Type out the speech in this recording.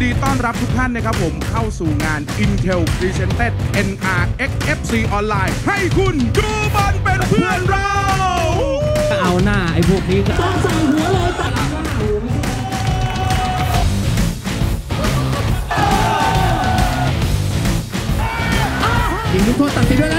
ดีต้อนรับทุกท่านนะครับผมเข้าสู่งาน Intel Presented NRXFC ออนไลน์ให้คุณดูบอลเป็นเพื่อนเราเอาหน้าไอ้พวกนี้ก็ใส่หัวเลยตัดยิงลูกโทษตัดสินด้วย